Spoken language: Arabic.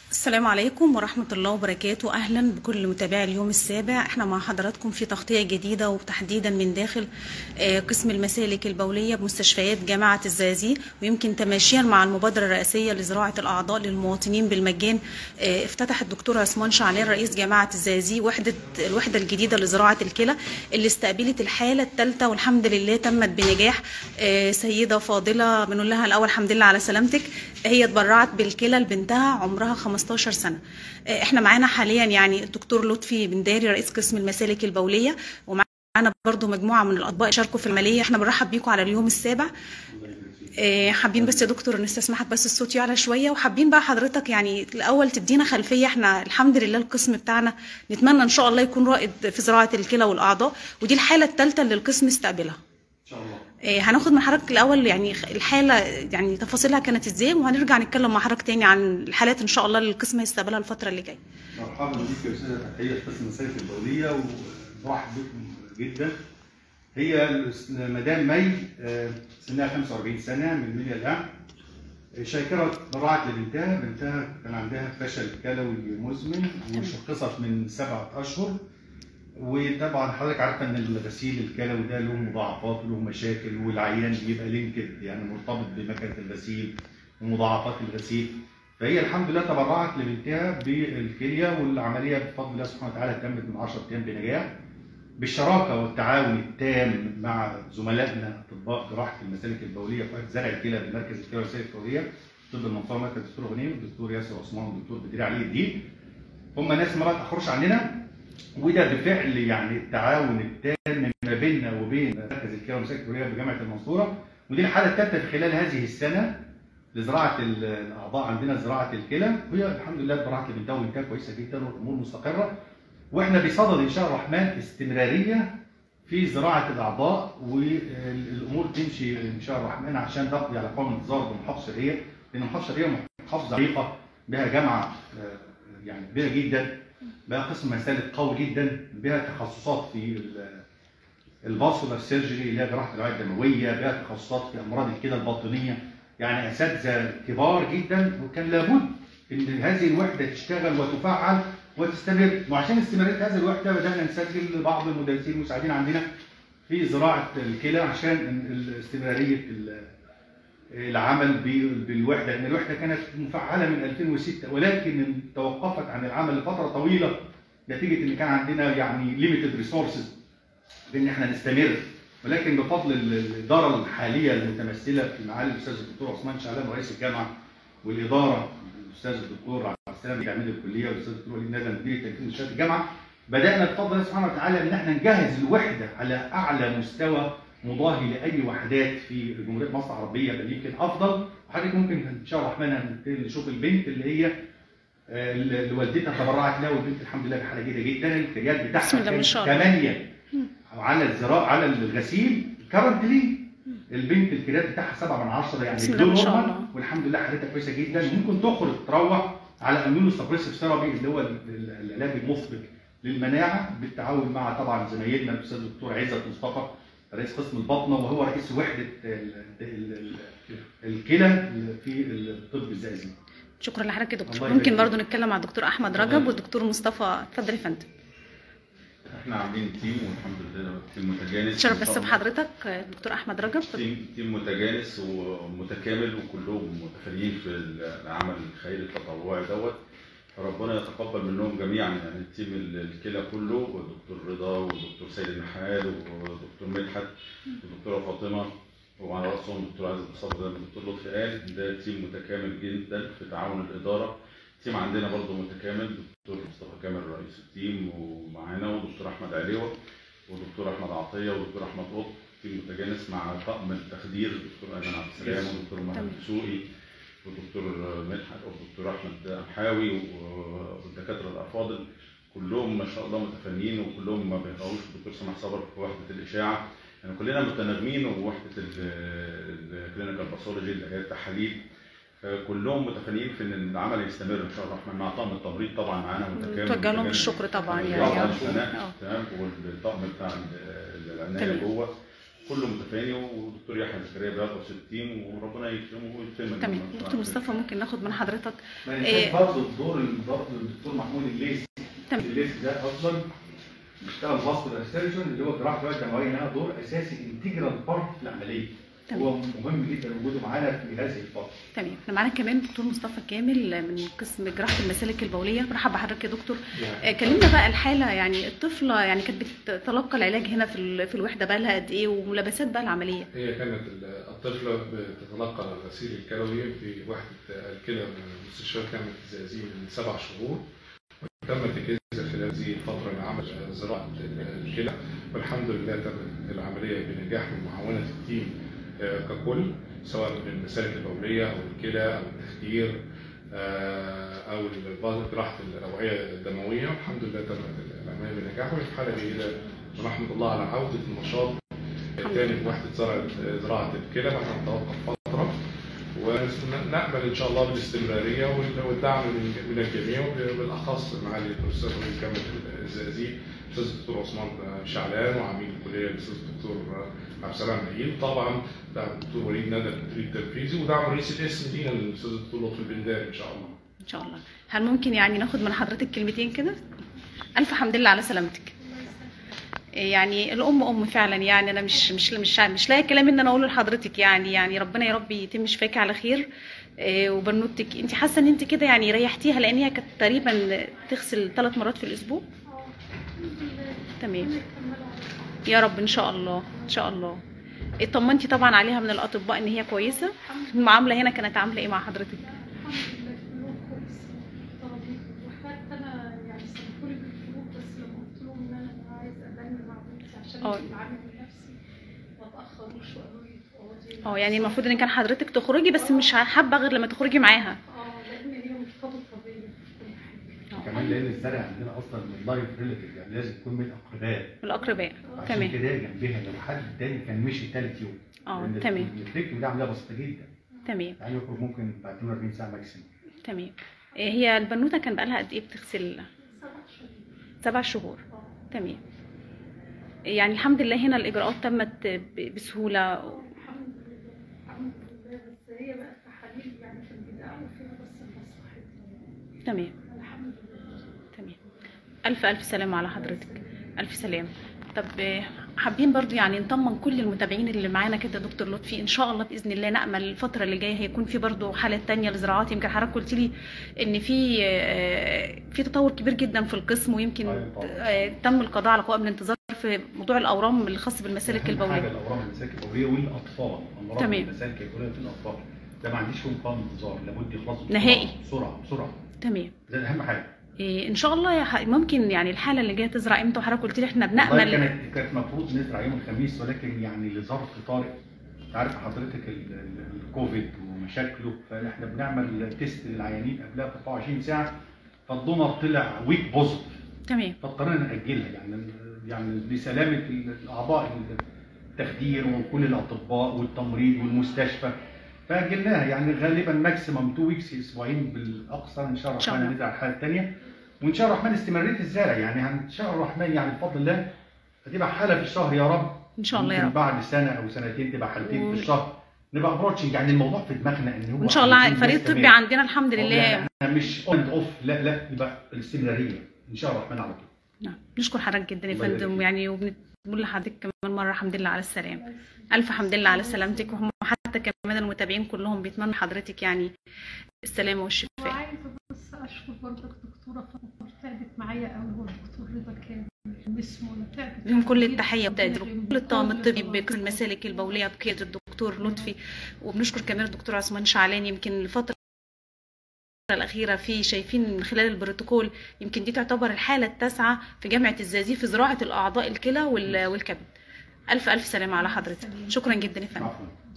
السلام عليكم ورحمة الله وبركاته. أهلا بكل متابعي اليوم السابع. احنا مع حضراتكم في تغطية جديدة وتحديدا من داخل قسم المسالك البولية بمستشفيات جامعة الزقازيق، ويمكن تماشيا مع المبادرة الرئاسية لزراعة الأعضاء للمواطنين بالمجان. افتتح الدكتور عثمان شعلان رئيس جامعة الزقازيق الوحدة الجديدة لزراعة الكلى اللي استقبلت الحالة الثالثة والحمد لله تمت بنجاح. سيدة فاضلة بنقول لها الأول الحمد لله على سلامتك. هي اتبرعت بالكلى لبنتها عمرها 15 سنة. احنا معانا حاليا يعني الدكتور لطفي بنداري رئيس قسم المسالك البولية، ومعانا برضو مجموعة من الأطباء شاركوا في العملية. احنا بنرحب بيكم على اليوم السابع. حابين بس يا دكتور نستسمحك بس الصوت يعلى شوية، وحابين بقى حضرتك يعني الأول تدينا خلفية. احنا الحمد لله القسم بتاعنا نتمنى إن شاء الله يكون رائد في زراعة الكلى والأعضاء، ودي الحالة الثالثة اللي القسم استقبلها. إن شاء الله. هناخد من حضرتك الاول يعني الحاله يعني تفاصيلها كانت ازاي، وهنرجع نتكلم مع حضرتك تاني عن الحالات ان شاء الله اللي القسم هيستقبلها الفتره اللي جايه. مرحبا بيك يا استاذه فتحيه في قسم المسالك البوليه، ومرحب بكم جدا. هي مدام مي سنها 45 سنه من منيا القمح. شاكره برعت لبنتها. بنتها كان عندها فشل كلوي مزمن وشخصت من 7 اشهر. وطبعا حضرتك عارفه ان الغسيل الكلوي ده له مضاعفات وله مشاكل، والعيان بيبقى لينكد يعني مرتبط بمكنه الغسيل ومضاعفات الغسيل. فهي الحمد لله تبرعت لبنتها بالكليه، والعمليه بفضل الله سبحانه وتعالى تمت من 10 ايام بنجاح، بالشراكه والتعاون التام مع زملائنا اطباء جراحه المسالك البوليه في زرع الكلى بمركز الكلى والمسالك البوليه طب المنصوره، مركز الدكتور غنيم والدكتور ياسر عثمان والدكتور بدري علي الدين. هم ناس ما تاخرش عننا، وده بفعل يعني التعاون التام ما بيننا وبين مركز الكلى والمسالك البوليه بجامعه المنصوره. ودي الحاله الثالثه في خلال هذه السنه لزراعه الاعضاء عندنا، زراعه الكلى. وهي الحمد لله اتبرعت لبنتها وبنتها كويسه جدا والامور مستقره، واحنا بصدد ان شاء الله الرحمن استمراريه في زراعه الاعضاء، والامور تمشي ان شاء الله الرحمن عشان تقضي على قوام الانتظار بالمحافظه الشرقيه، لان المحافظه الشرقيه محافظه عريقه بها جامعه يعني كبيره جدا، بها قسم مسالك قوي جدا، بها تخصصات في الفاسكولار سيرجري اللي هي جراحه الاوعيه الدمويه، بها تخصصات في امراض الكلى الباطنيه، يعني اساتذه كبار جدا. وكان لابد ان هذه الوحده تشتغل وتفعل وتستمر، وعشان استمراريه هذه الوحده بدانا نسجل بعض المدرسين المساعدين عندنا في زراعه الكلى عشان استمراريه العمل بالوحده، لان الوحده كانت مفعله من 2006 ولكن توقفت عن العمل لفتره طويله نتيجه ان كان عندنا يعني ليميتد ريسورسز بان احنا نستمر. ولكن بفضل الاداره الحاليه المتمثله في معالي الاستاذ الدكتور عثمان شعلان رئيس الجامعه، والاداره الاستاذ الدكتور عبد السلام عميد الكليه والاستاذ الدكتور وليد ندى مدير التنفيذي لشؤون الجامعه، بدانا بفضل الله سبحانه وتعالى ان احنا نجهز الوحده على اعلى مستوى مضاهي لاي وحدات في جمهوريه مصر العربيه، بل يمكن افضل. وحضرتك ممكن ان شاء الله الرحمن نشوف البنت اللي هي اللي والدتها تبرعت لها، والبنت الحمد لله بحاله جيده جدا. الكريات بتاعها كانت 8 على الزراعه على الغسيل كرنتلي. البنت الكريات بتاعها 7 من 10 يعني بدون نورمال، والحمد لله حالتها كويسه جدا. ممكن تخرج تروح على اميونو سبريسيف ثيرابي اللي هو العلاج المثبت للمناعه، بالتعاون مع طبعا زمايلنا الاستاذ الدكتور عزت مصطفى رئيس قسم البطنه، وهو رئيس وحده الكلى في الطب الزقازيق. شكرا لحضرتك يا دكتور. ممكن برضه نتكلم مع الدكتور احمد رجب والدكتور مصطفى. اتفضل يا فندم. احنا عاملين تيم والحمد لله تيم متجانس. شرف بس بحضرتك دكتور احمد رجب. تيم متجانس ومتكامل وكلهم متفانيين في العمل الخيري التطوعي دوت. ربنا يتقبل منهم جميعا، يعني التيم الكلى كله، والدكتور رضا والدكتور سيد المحال والدكتور مدحت والدكتوره فاطمه، وعلى راسهم الدكتور عزت مصطفى زي ما الدكتور لطفي قال. ده تيم متكامل جدا في تعاون الاداره. التيم عندنا برضه متكامل، دكتور مصطفى كامل رئيس التيم ومعانا، ودكتور احمد عليوه ودكتور احمد عطيه ودكتور احمد قط. تيم متجانس مع طاقم التخدير الدكتور ايمن عبد السلام والدكتور محمد دسوقي والدكتور مدحت والدكتور احمد محاوي والدكاتره الافاضل، كلهم ما شاء الله متفانيين، وكلهم ما بيقراوش. الدكتور سامح صبر في وحده الاشاعه، يعني كلنا متناغمين، ووحده الكلينيكال باثولوجي اللي هي التحاليل، كلهم متفانيين في ان العمل يستمر ان شاء الله الرحمن، مع طاقم التمريض طبعا معانا متكامل. توجه لهم الشكر طبعا يعني تمام، والطاقم بتاع العنايه جوه. كله متفاني، ودكتور يحيى زكريا بيعطف التيم وربنا يكرمه ويتم. تمام. دكتور مصطفى ممكن ناخد من حضرتك برضه برضه الدكتور محمود الليثي. الليثي ده اصلا بيشتغل فاسكولار سيرجن اللي هو جراحه الرئه الدمويه، لها دور اساسي انتجرال بارت في العمليه. هو مهم جدا وجوده معانا في هذه الفتره. تمام. احنا معانا كمان دكتور مصطفى كامل من قسم جراحه المسالك البوليه. مرحبا بحضرتك يا دكتور. كلمنا بقى الحاله، يعني الطفله يعني كانت بتتلقى العلاج هنا في الوحده بقى لها قد ايه، وملابسات بقى العمليه؟ هي كانت الطفله بتتلقى الغسيل الكلوي في وحده الكلى من مستشفى كامل الزقازيق من 7 شهور، وتم تجهيزها خلال هذه الفتره لعمل زراعه الكلى، والحمد لله تمت العمليه بنجاح من معاونه التيم ككل، سواء من المسالك البوليه او الكلى او التخدير او جراحه الاوعيه الدمويه، والحمد لله تمت العمليه بنجاح، وفي حاله جيده ونحمد الله على عوده النشاط الثاني في وحده زراعه الكلى بعد ان توقف فتره، ونامل ان شاء الله بالاستمراريه والدعم من الجميع، وبالاخص معالي الاستاذ رئيس جامعه الزقازيق الاستاذ الدكتور عثمان شعلان، وعميد الكليه الاستاذ الدكتور عبد السلام نعيم، طبعا دعم الدكتور وليد ندى المدير التنفيذي، ودعم رئيس القسم لينا الاستاذ الدكتور لطفي البنداري ان شاء الله. ان شاء الله. هل ممكن يعني ناخد من حضرتك كلمتين كده؟ الف حمد لله على سلامتك. يعني الام فعلا، يعني انا مش لاقي كلام ان انا اقوله لحضرتك، يعني ربنا يا رب يتم شفاكي على خير. وبنوتك انت حاسه ان انت كده يعني ريحتيها، لان هي كانت تقريبا تغسل 3 مرات في الاسبوع. تمام. يا رب ان شاء الله ان شاء الله. اطمنتي طبعا عليها من الاطباء ان هي كويسه؟ المعامله هنا كانت عامله ايه مع حضرتك؟ يعني المفروض ان كان حضرتك تخرجي بس مش حابه غير لما تخرجي معاها. لان هي مرتبطه بيا في كل حاجه. كمان لان الزرع عندنا اصلا من لايف ريليتيف، يعني لازم يكون من الاقرباء. تمام. عشان كده جنبها لو حد تاني كان مشي ثالث يوم. تمام. التريتمنت ده عمليه بسيطه جدا. تمام. يعني يخرج ممكن بعد 42 ساعه ماكسيموم. تمام. هي البنوته كان بقالها قد ايه بتغسل؟ 7 شهور. تمام. يعني الحمد لله هنا الاجراءات تمت بسهوله. الحمد لله. بس هي بقى تحاليل يعني في البدايه وفيها بس المصلحه. تمام. الحمد لله. تمام. الف سلامه على حضرتك. الف سلامه. طب حابين برضو يعني نطمن كل المتابعين اللي معانا كده دكتور لطفي، ان شاء الله باذن الله نامل الفتره اللي جايه هيكون في برضو حالات تانية لزراعات. يمكن حضرتك قلت لي ان في تطور كبير جدا في القسم، ويمكن تم القضاء على قوائم الانتظار في موضوع الاورام الخاص بالمسالك البوليه. الاورام المسالك البوليه والاطفال، امراض المسالك البوليه في الاطفال ده ما عنديش فيهم قوائم انتظار، لابد يخلصوا نهائي بسرعه. تمام. ده اهم حاجه. ان شاء الله ممكن يعني الحاله اللي جايه تزرع امتى؟ وحضرتك قلت لي احنا بنامل. كانت المفروض نزرع يوم الخميس، ولكن يعني لظرف طارئ، انت عارف حضرتك الكوفيد ومشاكله، فاحنا بنعمل تيست للعيانين قبلها ب 24 ساعه، فالدونر طلع ويك بوزيتيف. تمام. فاضطرينا ناجلها يعني لسلامه الاعضاء التخدير وكل الاطباء والتمريض والمستشفى، فاجلناها يعني غالبا ماكسيمم 2 ويكس، اسبوعين بالاقصى ان شاء الله الرحمن نزرع الحاله الثانيه، وان شاء الله الرحمن استمراريه الزرع يعني ان شاء الله الرحمن يعني بفضل الله هتبقى حاله في الشهر يا رب ان شاء الله يا رب. بعد سنه او سنتين تبقى حالتين في الشهر، نبقى ابروتشنج، يعني الموضوع في دماغنا ان هو ان شاء الله الفريق الطبي عندنا الحمد لله يعني مش اون اوف، لا يبقى الاستمراريه ان شاء الله الرحمن على طول. نعم. نشكر حضرتك جدا يا فندم، يعني وبنقول لحضرتك كمان مره الحمد لله على السلامه. الف حمد لله على سلامتك، وهم حتى كمان المتابعين كلهم بيتمنوا لحضرتك يعني السلامه والشفاء. وعايزه بس اشكر برضك دكتوره فاطمه، تعبت معايا قوي، هو الدكتور رضا كامل اسمه، تعبت لهم كل التحيه وتقدير كل الطاقم الطبي بقسم المسالك البوليه بقياده الدكتور لطفي، وبنشكر كمان الدكتور عثمان شعلان. يمكن الفتره الأخيرة شايفين من خلال البروتوكول يمكن دي تعتبر الحالة التاسعة في جامعة الزقازيق في زراعة الأعضاء الكلى والكبد. ألف سلامة على حضرتك. شكرا جدا يا فندم.